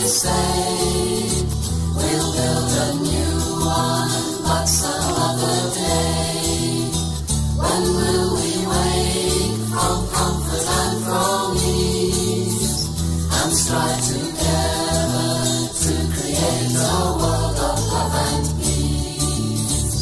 say we'll build a new one, but some other day. When will we wake from comfort and from ease, and strive together to create a world of love and peace?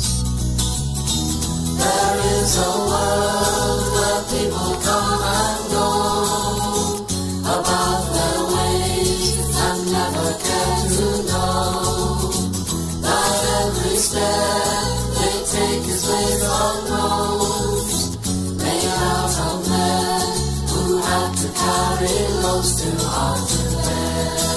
There is a world where people come and go about their ways and never care to know that every step they take is with unknowns, made out of men who had to carry loads too hard to bear.